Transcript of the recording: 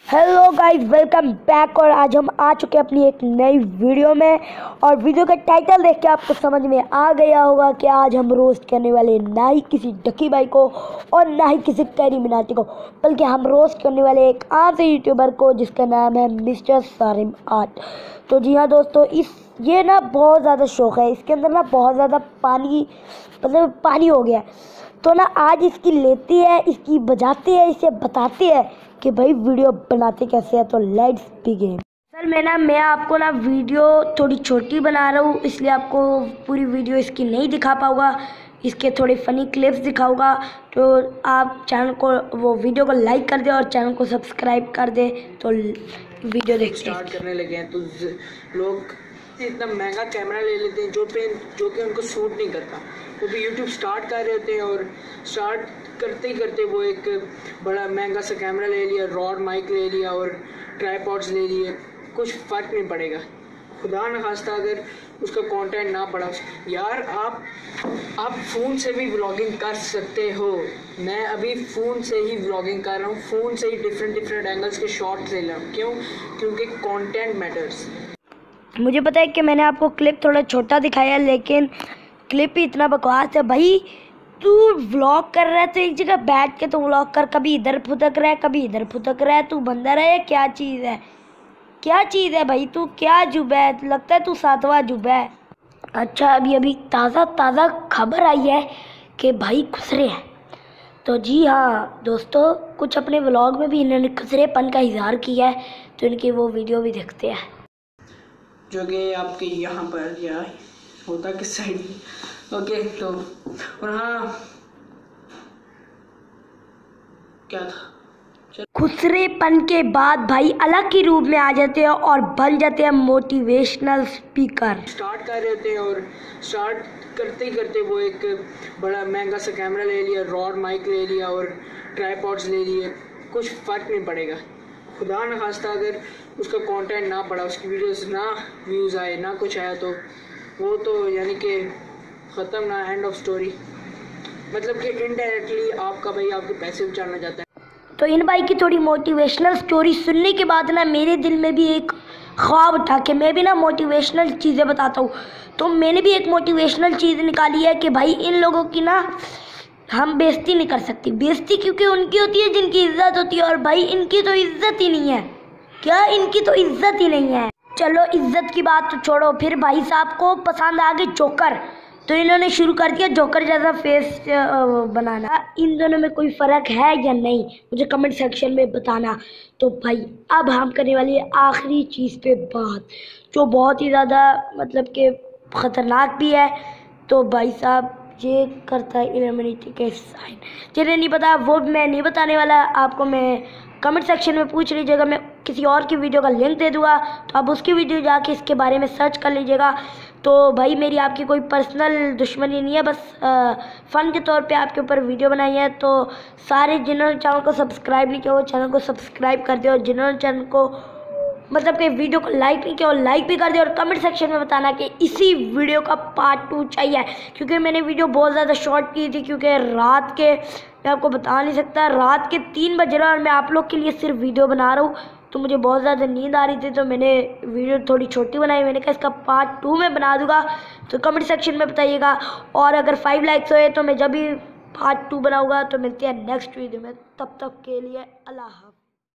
Hello guys, welcome back. और आज हम आ चुके हैं अपनी एक नई वीडियो में। और वीडियो का टाइटल देख के आपको समझ में आ गया होगा कि आज हम रोस्ट करने वाले ना ही किसी डकी भाई को और ना ही किसी कैरी मिनाटी को, बल्कि हम रोस्ट करने वाले एक आम से यूट्यूबर को जिसका नाम है मिस्टर सारिम आर्ट। तो जी हाँ दोस्तों, ये ना बहुत ज़्यादा शौक है, इसके अंदर ना बहुत ज़्यादा पानी हो गया है। तो ना आज इसकी लेती है, इसकी बजाते हैं, इसे बताते हैं कि भाई वीडियो बनाते कैसे है। तो लेट्स बिगिन। सर मैं आपको ना वीडियो थोड़ी छोटी बना रहा हूँ, इसलिए आपको पूरी वीडियो इसकी नहीं दिखा पाऊँगा, इसके थोड़े फनी क्लिप्स दिखाऊंगा। तो आप चैनल को, वो वीडियो को लाइक कर दे और चैनल को सब्सक्राइब कर दे। तो वीडियो देखते स्टार्ट करने लगे हैं तो लोग इतना महंगा कैमरा ले लेते हैं जो कि उनको सूट नहीं करता। वो भी यूट्यूब स्टार्ट कर रहे होते हैं और स्टार्ट करते ही करते वो एक बड़ा महंगा सा कैमरा ले लिया, रॉड माइक ले लिया और ट्राइपॉड्स ले लिए। कुछ फ़र्क नहीं पड़ेगा, खुदा न खास्ता अगर उसका कंटेंट ना पड़ा। यार आप फ़ोन से भी व्लॉगिंग कर सकते हो। मैं अभी फ़ोन से ही व्लॉगिंग कर रहा हूँ, फ़ोन से ही डिफरेंट एंगल्स के शॉट्स ले रहा हूँ। क्यों? क्योंकि कंटेंट मैटर्स। मुझे पता है कि मैंने आपको क्लिप थोड़ा छोटा दिखाया, लेकिन क्लिप ही इतना बकवास है। भाई तू व्लॉग कर रहा है तो एक जगह बैठ के तो व्लॉग कर, कभी इधर फुदक रहा है कभी इधर फुदक रहा है। तू बंदर है या क्या चीज़ है? क्या चीज़ है भाई? तू क्या जुबा है? लगता है तू सातवां जुबा है। अच्छा, अभी ताज़ा खबर आई है कि भाई खुसरे हैं। तो जी हाँ दोस्तों, कुछ अपने व्लॉग में भी इन्होंने खुसरेपन का इजहार किया है, तो इनकी वो वीडियो भी देखते हैं जो कि आपके यहाँ पर या होता किस साइड। ओके, तो और हाँ, क्या था? खुसरेपन के बाद भाई अलग ही रूप में आ जाते हैं और बन जाते हैं मोटिवेशनल स्पीकर। स्टार्ट कर रहे होते हैं और स्टार्ट करते ही करते वो एक बड़ा महंगा सा कैमरा ले लिया, रॉड माइक ले लिया और ट्राइपॉड्स ले लिए। कुछ फ़र्क नहीं पड़ेगा, खुदा न खास्ता अगर उसका कंटेंट ना पड़ा, उसकी वीडियोस ना व्यूज़ आए, ना कुछ आया, तो वो तो यानी कि ख़त्म ना, एंड ऑफ स्टोरी। मतलब कि इनडायरेक्टली आपका भाई आपके पैसे बचाना चाहता है। तो इन भाई की थोड़ी मोटिवेशनल स्टोरी सुनने के बाद ना मेरे दिल में भी एक ख्वाब उठा कि मैं भी ना मोटिवेशनल चीज़ें बताता हूँ। तो मैंने भी एक मोटिवेशनल चीज़ निकाली है कि भाई इन लोगों की ना हम बेइज्जती नहीं कर सकती। बेइज्जती क्योंकि उनकी होती है जिनकी इज्जत होती है, और भाई इनकी तो इज्जत ही नहीं है। क्या? इनकी तो इज्जत ही नहीं है। चलो इज्जत की बात तो छोड़ो, फिर भाई साहब को पसंद आ गई जोकर, तो इन्होंने शुरू कर दिया जोकर जैसा फेस बनाना। इन दोनों में कोई फ़र्क है या नहीं, मुझे कमेंट सेक्शन में बताना। तो भाई अब हम करने वाली है आखिरी चीज़ पे बात, जो बहुत ही ज़्यादा मतलब कि ख़तरनाक भी है। तो भाई साहब ये करता है इल्यूमिनेटी के साइन, जिन्हें नहीं पता वो मैं नहीं बताने वाला आपको। मैं कमेंट सेक्शन में पूछ लीजिएगा, मैं किसी और की वीडियो का लिंक दे दूँगा, तो आप उसकी वीडियो जाके इसके बारे में सर्च कर लीजिएगा। तो भाई मेरी आपकी कोई पर्सनल दुश्मनी नहीं है, बस फ़न के तौर पे आपके ऊपर वीडियो बनाई है। तो सारे जिन्होंने चैनल को सब्सक्राइब नहीं किया वो चैनल को सब्सक्राइब कर दे, और जिन्होंने चैनल को मतलब कि वीडियो को लाइक नहीं किया और लाइक भी कर दे। और कमेंट सेक्शन में बताना कि इसी वीडियो का पार्ट 2 चाहिए, क्योंकि मैंने वीडियो बहुत ज़्यादा शॉर्ट की थी, क्योंकि रात के, मैं आपको बता नहीं सकता, रात के 3 बज रहे हैं और मैं आप लोग के लिए सिर्फ वीडियो बना रहा हूँ। तो मुझे बहुत ज़्यादा नींद आ रही थी, तो मैंने वीडियो थोड़ी छोटी बनाई। मैंने कहा इसका पार्ट 2 में बना दूँगा, तो कमेंट सेक्शन में बताइएगा। और अगर 5 लाइक्स हुए तो मैं जब भी पार्ट 2 बनाऊँगा, तो मिलते हैं नेक्स्ट वीडियो में। तब तक के लिए अल्लाह हाफ़िज़।